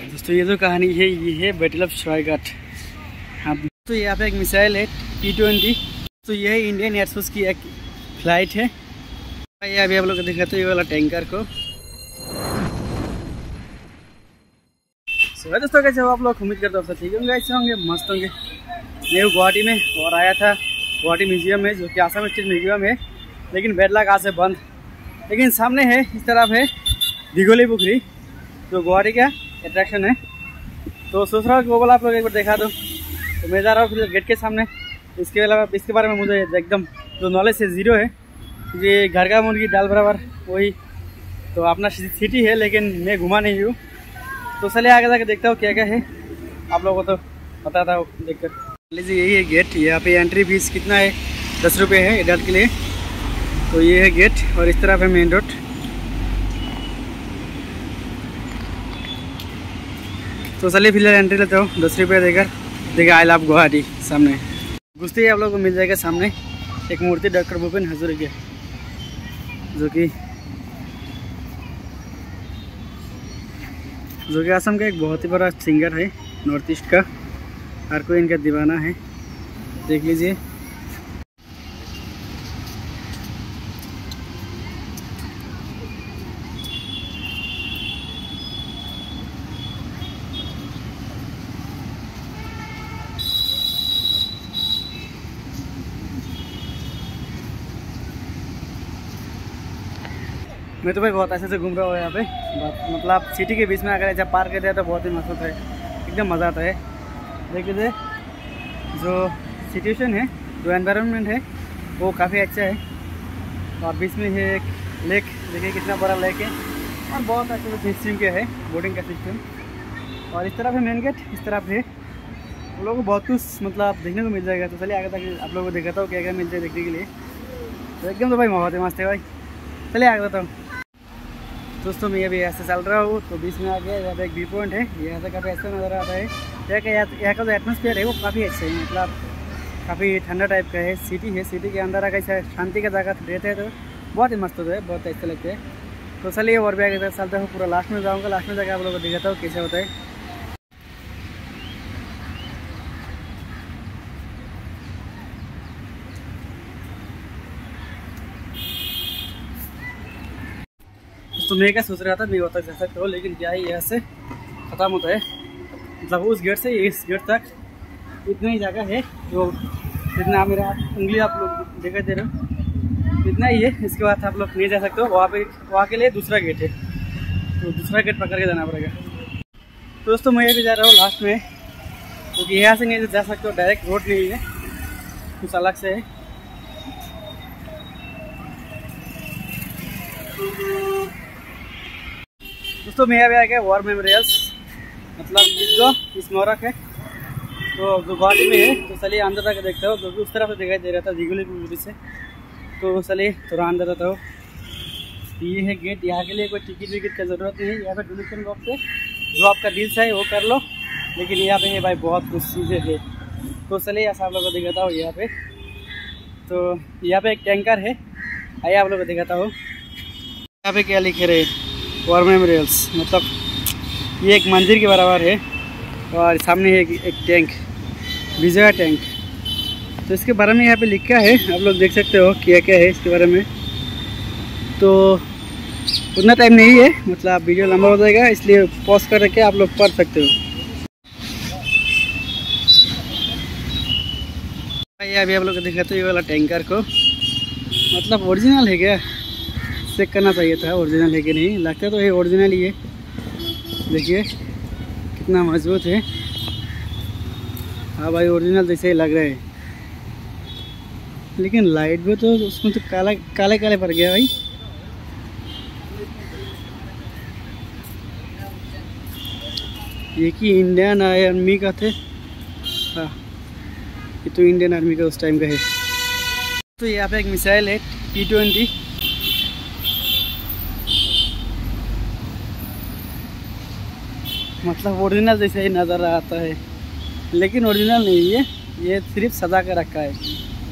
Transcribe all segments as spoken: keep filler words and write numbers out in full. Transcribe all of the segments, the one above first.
दोस्तों ये जो कहानी है ये है बैटल ऑफ शॉयघाट। हाँ तो यहाँ पे एक मिसाइल है टी ट्वेंटी। तो ये है इंडियन एयरफोर्स की एक फ्लाइट है। ये अभी आप लोग को दिखाते हैं ये वाला टैंकर को। सो दोस्तों कैसे हो आप लोग, उम्मीद करते हो सब ठीक होंगे, ऐसे होंगे, मस्त होंगे। मैं गुवाहाटी में और आया था गुवाहाटी म्यूजियम में, जो कि आसाम स्टेट म्यूजियम है, लेकिन बेड लक आज से बंद। लेकिन सामने है इस तरफ है दिघोली पुखरी, जो गुवाहाटी का अट्रैक्शन है। तो सोच रहा हूँ कि वो वाला आप लोग एक बार देखा दो। तो मैं जा रहा हूँ फिर गेट के सामने। इसके अलावा इसके बारे में मुझे एकदम जो नॉलेज है ज़ीरो है। ये घर का मुर्गी दाल बराबर वही तो अपना सिटी है, लेकिन मैं घुमा नहीं हूँ। तो चलिए आगे जाके देखता हूँ क्या क्या है, आप लोगों को तो बताता हूँ देख कर। लीजिए यही है गेट। यहाँ पे एंट्री फीस कितना है, दस रुपये है एडल्ट के लिए। तो ये है गेट और इस तरफ है मेन रोड। तो चलिए फिलहाल एंट्री लेते हो दस रुपये देकर। देखिए आई लव गुवाहाटी सामने घुसते ही आप लोगों को मिल जाएगा सामने एक मूर्ति डॉक्टर भूपेन हजारिका की, जो कि जो कि असम का एक बहुत ही बड़ा सिंगर है, नॉर्थ ईस्ट का। हर कोई इनका दीवाना है, देख लीजिए। मैं तो भाई बहुत अच्छे से घूम रहा हूँ यहाँ पे। मतलब सिटी के बीच में अगर ऐसा पार्क करते हैं तो बहुत ही मस्त होता है, एकदम मज़ा आता है। देख लीजिए जो सिचुएशन है, जो एनवायरनमेंट है वो काफ़ी अच्छा है। और बीच में है एक लेक, देखिए कितना बड़ा लेक है और बहुत अच्छे से सिस्टम के है बोटिंग का सिस्टम। और इस तरफ है मेन गेट, इस तरफ है उन लोगों को बहुत कुछ मतलब देखने को मिल जाएगा। तो चलिए आगे तक आप लोगों को दिखाता हूँ क्या क्या मिलता है देखने के लिए। तो एकदम तो भाई बहुत ही मस्त है भाई, चलिए आगे बताता हूँ। दोस्तों मैं अभी ऐसे चल रहा हूँ तो बीच में आ गया, यहाँ पे एक व्यू पॉइंट है, यहाँ से काफ़ी अच्छा नज़र आता है। यहाँ का यहाँ का जो एटमोसफियर है वो काफ़ी अच्छा है, मतलब काफ़ी ठंडा टाइप का है। सिटी है, सिटी के अंदर अगर ऐसा शांति का जगह रहते हैं तो बहुत ही मस्त होता है, बहुत अच्छा लगता है। तो चलिए और भी आगे चलते हो, पूरा लास्ट में जाऊँगा, लास्ट में जाकर आप लोगों को दिखाता हूँ कैसे होता है। तो मैं क्या सोच रहा था मैं वहाँ तक जा सकता हूँ, लेकिन क्या है यहाँ से ख़त्म होता है, मतलब उस गेट से इस गेट तक इतना ही जगह है। जो जितना मेरा उंगली आप लोग दिखाई दे रहे हो इतना ही है। इसके बाद आप लोग नहीं जा सकते हो, वहाँ पे वहाँ के लिए दूसरा गेट है, तो दूसरा गेट पकड़ के जाना पड़ेगा। तो दोस्तों मैं ये भी जा रहा हूँ लास्ट में, क्योंकि यहाँ से नहीं जा सकते हो, डायरेक्ट रोड नहीं है, कुछ अलग से है। दोस्तों मैं अभी आ गया वॉर मेमोरियल्स, मतलब जो स्मारक है तो जो गुवाहाटी में है। तो चलिए अंदर जाकर देखते हो, क्योंकि उस तरफ से दिखाई दे रहा था दिघोली पुखरी से। तो चलिए थोड़ा अंदर जाता हो। ये है गेट, यहाँ के लिए कोई टिकट विकट का ज़रूरत नहीं है। यहाँ पे डोनेशन बॉक्स है, जो आपका दिल चाहे वो कर लो, लेकिन यहाँ पे भाई बहुत कुछ चीज़ें है। तो चलिए ऐसा आप लोगों को दिखाता हूँ यहाँ पे। तो यहाँ पे एक टैंकर है, आइए आप लोगों को दिखाता हूँ। यहाँ पे क्या लिखे रहे, वॉर मेमोरियल्स, मतलब ये एक मंदिर के बराबर है। और सामने है एक, एक टैंक, विजय टैंक। तो इसके बारे में यहाँ पे लिखा है, आप लोग देख सकते हो क्या क्या है इसके बारे में। तो उतना टाइम नहीं है, मतलब वीडियो लंबा हो जाएगा, इसलिए पॉज कर रखे आप लोग पढ़ सकते हो। ये अभी आप लोग को दिखाते हो ये वाला टैंकर को, मतलब ओरिजिनल है क्या, चेक करना चाहिए था ओरिजिनल है कि नहीं। लगता तो है ओरिजिनल ही है, देखिए कितना मजबूत है। हाँ भाई ओरिजिनल जैसे ही लग रहा है, लेकिन लाइट भी तो उसमें तो काला काले काले पड़ गया भाई। ये कि इंडियन आर्मी का थे, हाँ ये तो इंडियन आर्मी का उस टाइम का है। तो यहाँ पे एक मिसाइल है टी ट्वेंटी, मतलब ओरिजिनल जैसे ही नज़र आता है, लेकिन ओरिजिनल नहीं है, ये सिर्फ सजा कर रखा है।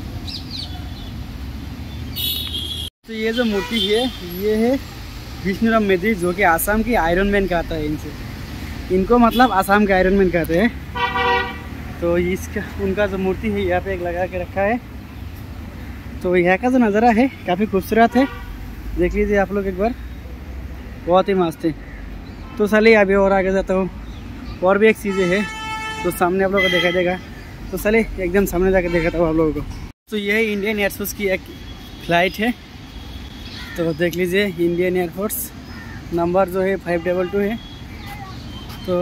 तो ये जो मूर्ति है ये है विष्णुराम मेधी, जो कि आसाम की आयरन मैन कहता है इनसे। इनको मतलब आसाम के आयरन मैन कहते हैं। तो इसका उनका जो मूर्ति है यहाँ पे एक लगा के रखा है। तो यहाँ का जो नज़ारा है काफ़ी खूबसूरत है, देख लीजिए आप लोग एक बार, बहुत ही मस्त है। तो चलिए अभी और आगे जाता हूँ, और भी एक चीज़ें है तो सामने आप लोगों को दिखाई देगा। तो चलिए एकदम सामने जाकर दिखाता हूँ आप लोगों को। तो ये इंडियन एयरफोर्स की एक फ्लाइट है। तो देख लीजिए इंडियन एयरफोर्स, नंबर जो है फाइव डबल टू है। तो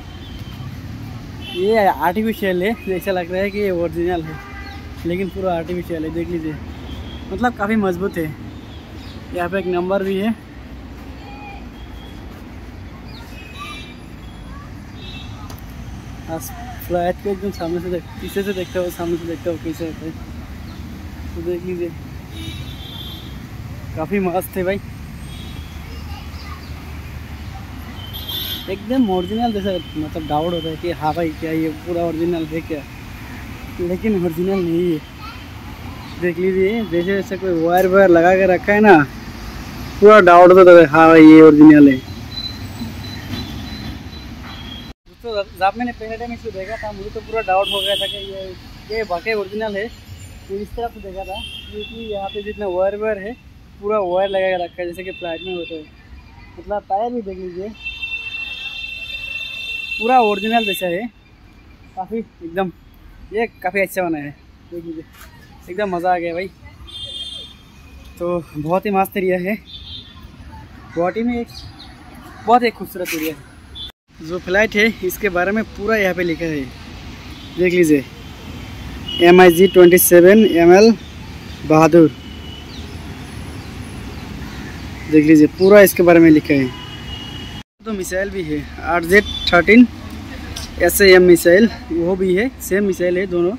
ये आर्टिफिशियल है, जैसा लग रहा है कि ये ओरिजिनल है, लेकिन पूरा आर्टिफिशियल है। देख लीजिए मतलब काफ़ी मजबूत है। यहाँ पे एक नंबर भी है। फ्लाइट को एकदम सामने से देख, पीछे से देखते हो, सामने से देखते हो कैसे होता है। तो देख लीजिए काफ़ी मस्त है भाई, एकदम ओरिजिनल जैसा, मतलब डाउट होता है कि हाँ भाई क्या ये पूरा ओरिजिनल है क्या, लेकिन ओरिजिनल नहीं है। देख लीजिए जैसे जैसे कोई वायर वायर लगा के रखा है ना, पूरा डाउट होता है हाँ भाई ये ओरिजिनल है। तो जब मैंने पहले टाइम इसको देखा था मुझे तो पूरा डाउट हो गया था कि ये ये वाकई ओरिजिनल है। तो इस तरह से देखा था क्योंकि यहाँ पे जितना वायर वायर है पूरा वायर लगा के रखा है जैसे कि फ्लाइट में होता है। मतलब टायर भी देख लीजिए पूरा ओरिजिनल जैसा है, काफ़ी एकदम ये काफ़ी अच्छा बना है। देख लीजिए एकदम मज़ा आ गया भाई। तो बहुत ही मस्त एरिया है, गुवाहाटी में एक बहुत ही खूबसूरत एरिया है। जो फ्लाइट है इसके बारे में पूरा यहाँ पे लिखा है, देख लीजिए M I G twenty seven M L Bahadur, देख लीजिए पूरा इसके बारे में लिखा है। तो मिसाइल भी है R Z thirteen S M missile, वो भी है, सेम मिसाइल है दोनों।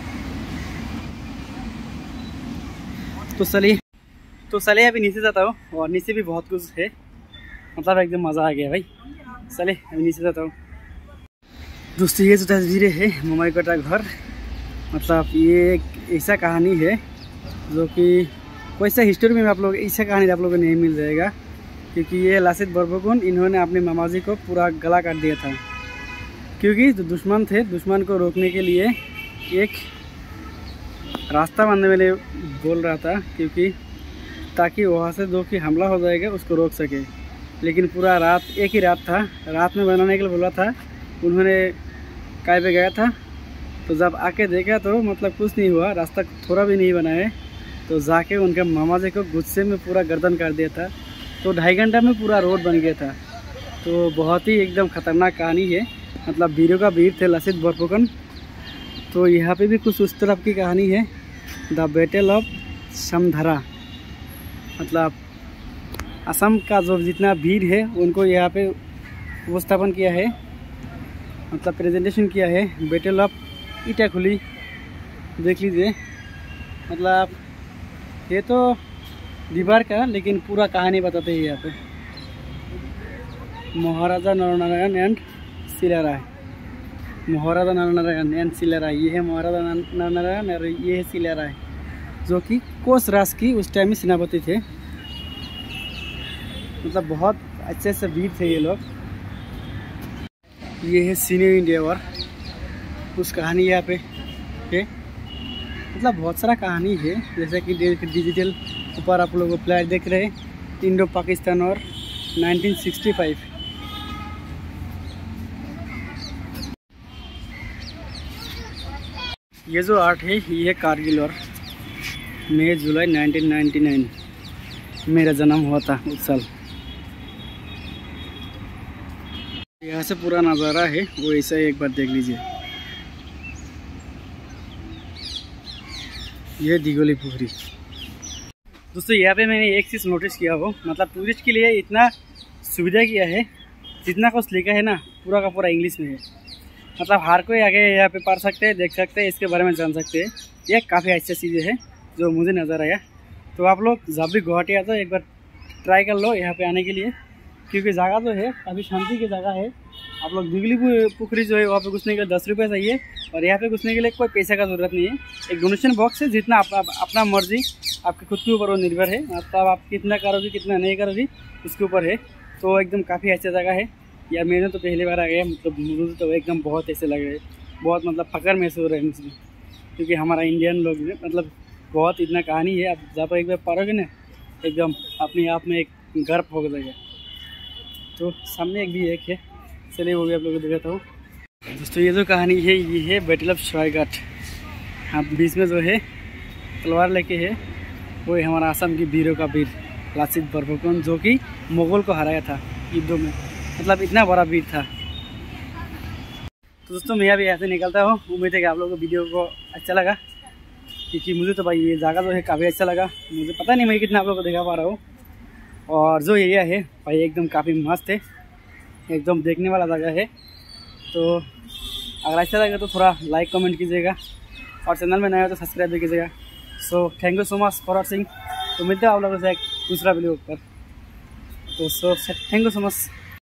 तो चलिए तो चलिए अभी नीचे जाता हूँ, और नीचे भी बहुत कुछ है, मतलब एकदम मज़ा आ गया भाई। चले अभी नीचे जाता हूँ। दोस्तों ये जो तस्वीरें है मुंबई कटा घर, मतलब ये एक ऐसा कहानी है जो कि कोई सा हिस्ट्री में आप लोग ऐसा कहानी आप लोगों को नहीं मिल जाएगा। क्योंकि ये लासित बोरफुकन इन्होंने अपने मामाजी को पूरा गला काट दिया था, क्योंकि जो दुश्मन थे दुश्मन को रोकने के लिए एक रास्ता बनने वाले बोल रहा था, क्योंकि ताकि वहाँ से जो कि हमला हो जाएगा उसको रोक सके। लेकिन पूरा रात एक ही रात था, रात में बनाने के लिए बोला था। उन्होंने काय पे गया था, तो जब आके देखा तो मतलब कुछ नहीं हुआ, रास्ता थोड़ा भी नहीं बना है। तो जाके उनके मामा जी को गुस्से में पूरा गर्दन काट दिया था। तो ढाई घंटा में पूरा रोड बन गया था। तो बहुत ही एकदम ख़तरनाक कहानी है, मतलब वीरों का वीर थे लासित बोरफुकन। तो यहाँ पे भी कुछ उस तरफ की कहानी है, द बैटल ऑफ समधरा, मतलब असम का जो जितना वीर है उनको यहाँ पे उपस्थापन किया है, मतलब प्रेजेंटेशन किया है। बैटल ऑफ इटाखुली देख लीजिए, मतलब ये तो दीवार का, लेकिन पूरा कहानी बताते हैं यहाँ पे। महाराजा नरनारायण एंड शिलाराय, महाराजा नरनारायण एंड शिलाराय, ये है महाराजा नरनारायण और ये है शिलाराय, जो कि कोस राज की उस टाइम में सेनापति थे। मतलब बहुत अच्छे से वीर थे ये लोग। ये है सीनियर इंडिया वॉर, उस कहानी यहाँ पे है। मतलब बहुत सारा कहानी है, जैसे कि डिजिटल ऊपर आप लोग फ्लैग देख रहे हैं, इंडो पाकिस्तान और नाइनटीन सिक्सटी फाइव। ये जो आर्ट है ये है कारगिल और मई जुलाई नाइनटीन नाइंटी नाइन मेरा जन्म हुआ था उस साल। यहाँ से पूरा नज़ारा है वो ऐसा ही एक बार देख लीजिए। ये दिगोली पोखरी। दोस्तों यहाँ पे मैंने एक चीज़ नोटिस किया हो, मतलब टूरिस्ट के लिए इतना सुविधा किया है, जितना कुछ लिखा है ना पूरा का पूरा इंग्लिश में है। मतलब हर कोई आगे यहाँ पे पढ़ सकते हैं, देख सकते हैं, इसके बारे में जान सकते हैं। ये काफ़ी अच्छी चीज़ें है जो मुझे नज़र आया। तो आप लोग जब भी गुवाहाटी आते हो एक बार ट्राई कर लो यहाँ पे आने के लिए, क्योंकि जगह जो है काफ़ी शांति की जगह है। आप लोग दिगली पोखरी जो है वहाँ पे घुसने के लिए दस रुपये चाहिए, और यहाँ पे घुसने के लिए कोई पैसे का ज़रूरत नहीं है। एक डोनेशन बॉक्स है, जितना आप, आप, अपना मर्जी आपके खुद के ऊपर वो निर्भर है, मतलब आप कितना करोगे कितना नहीं करोगे उसके ऊपर है। तो एकदम काफ़ी अच्छी जगह है। यार मैंने तो पहली बार आ गया, मतलब मुझे तो एकदम बहुत ऐसे लग रहे हैं, बहुत मतलब फकर महसूस हो रहा है मुझे, क्योंकि हमारा इंडियन लोग ने मतलब बहुत इतना कहानी है। आप जब एक बार पढ़ोगे ना एकदम अपने आप में एक गर्व हो जाएगा। तो सामने एक भी एक है, चलिए वो भी आप लोगों को दिखाता हूँ। दोस्तों ये जो कहानी है ये है बैटल ऑफ सरायघाट। हाँ, बीच में जो है तलवार लेके है वो है हमारा असम की वीरों का वीर लासित बरफुकन, जो कि मुगल को हराया था युद्धों में, मतलब इतना बड़ा वीर था। तो दोस्तों मैं अभी यहाँ से निकलता हूँ। उम्मीद है कि आप लोगों को वीडियो को अच्छा लगा, क्योंकि मुझे तो भाई ये जगह जो है काफ़ी अच्छा लगा। मुझे पता नहीं मैं कितना आप लोगों को दिखा पा रहा हूँ। और जो एरिया है भाई एकदम काफ़ी मस्त है, एकदम देखने वाला जगह है। तो अगर अच्छा लगे तो थोड़ा लाइक कमेंट कीजिएगा, और चैनल में नया हो तो सब्सक्राइब भी कीजिएगा। So thank you so much for watching. तो मिलते हैं आप लोगों से एक दूसरा वीडियो पर। तो so thank you so much.